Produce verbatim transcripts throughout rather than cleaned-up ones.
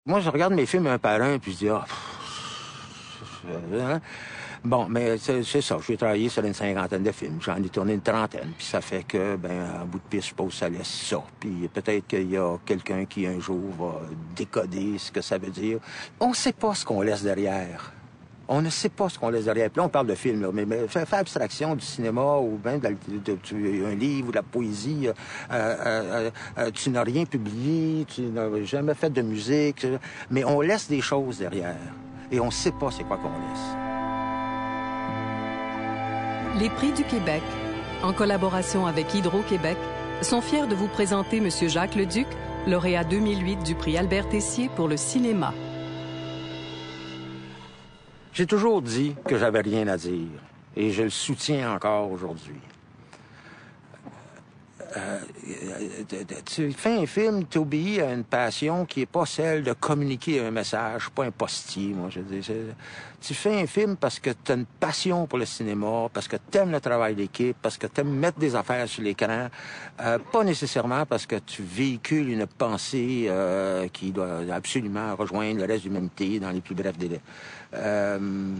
Moi, je regarde mes films un par un, puis je dis, ah, pff, hein? Bon, mais c'est ça. J'ai travaillé sur une cinquantaine de films. J'en ai tourné une trentaine. Puis ça fait que, ben, en bout de piste, je suppose, ça laisse ça. Puis peut-être qu'il y a quelqu'un qui, un jour, va décoder ce que ça veut dire. On ne sait pas ce qu'on laisse derrière. On ne sait pas ce qu'on laisse derrière. Puis là, on parle de films, là, mais, mais fais, fais abstraction du cinéma ou même de, de, de, un livre ou de la poésie. Euh, euh, euh, tu n'as rien publié, tu n'as jamais fait de musique. Mais on laisse des choses derrière. Et on ne sait pas c'est quoi qu'on laisse. Les Prix du Québec, en collaboration avec Hydro-Québec, sont fiers de vous présenter M. Jacques Leduc, lauréat deux mille huit du prix Albert Tessier pour le cinéma. J'ai toujours dit que j'avais rien à dire, et je le soutiens encore aujourd'hui. Euh, tu fais un film, tu obéis à une passion qui est pas celle de communiquer un message. Je suis pas un postier, moi. Je dis, tu fais un film parce que tu as une passion pour le cinéma, parce que tu aimes le travail d'équipe, parce que tu aimes mettre des affaires sur l'écran, euh, pas nécessairement parce que tu véhicules une pensée euh, qui doit absolument rejoindre le reste de l'humanité dans les plus brefs délais. Euh,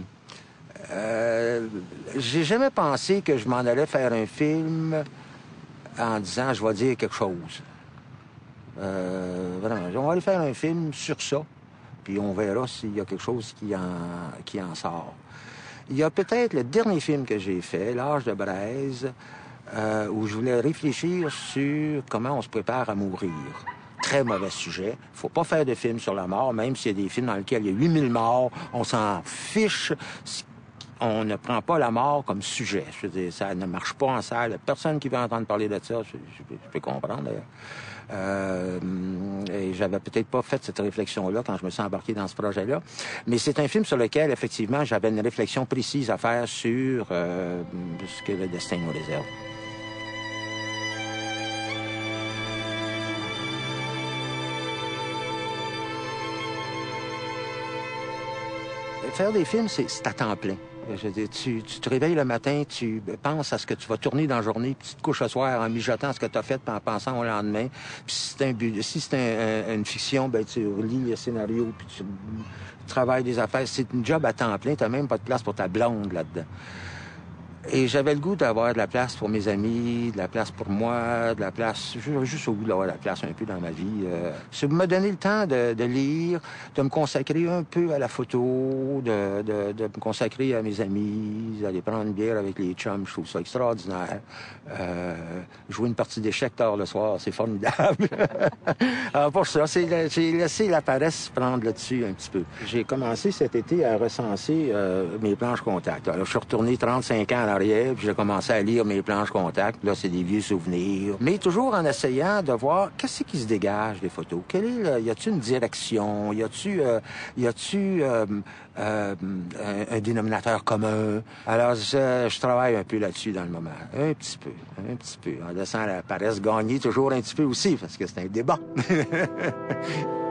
euh, j'ai jamais pensé que je m'en allais faire un film en disant, je vais dire quelque chose. Euh, vraiment, on va aller faire un film sur ça, puis on verra s'il y a quelque chose qui en, qui en sort. Il y a peut-être le dernier film que j'ai fait, L'âge de braise, euh, où je voulais réfléchir sur comment on se prépare à mourir. Très mauvais sujet. Faut pas faire de film sur la mort, même s'il y a des films dans lesquels il y a huit mille morts, on s'en fiche. On ne prend pas la mort comme sujet. Je veux dire, ça ne marche pas en salle. Il n'y a personne qui veut entendre parler de ça. Je, je, je peux comprendre, d'ailleurs. Euh, et j'avais peut-être pas fait cette réflexion-là quand je me suis embarqué dans ce projet-là. Mais c'est un film sur lequel, effectivement, j'avais une réflexion précise à faire sur euh, ce que le destin nous réserve. Faire des films, c'est à temps plein. Je veux dire, tu, tu te réveilles le matin, tu penses à ce que tu vas tourner dans la journée, puis tu te couches le soir en mijotant ce que tu as fait, puis en pensant au lendemain. Puis si c'est un, si c'est un, un, une fiction, ben tu relis le scénario, puis tu travailles des affaires. C'est une job à temps plein, tu n'as même pas de place pour ta blonde là-dedans. Et j'avais le goût d'avoir de la place pour mes amis, de la place pour moi, de la place... Juste au goût d'avoir de la place un peu dans ma vie. Euh, c'est me donner le temps de, de lire, de me consacrer un peu à la photo, de, de, de me consacrer à mes amis, d'aller prendre une bière avec les chums, je trouve ça extraordinaire. Euh, jouer une partie d'échecs tard le soir, c'est formidable. Alors pour ça, j'ai laissé la paresse prendre là-dessus un petit peu. J'ai commencé cet été à recenser euh, mes planches contact. Alors, je suis retourné trente-cinq ans à arrière, puis j'ai commencé à lire mes planches contact. Là, c'est des vieux souvenirs. Mais toujours en essayant de voir qu'est-ce qui se dégage des photos. Quelle est le, y a-t-il une direction? Y a-tu, euh, y a-tu euh, euh, un, un dénominateur commun? Alors, je, je travaille un peu là-dessus dans le moment. Un petit peu, un petit peu. En laissant la paresse gagner toujours un petit peu aussi, parce que c'est un débat.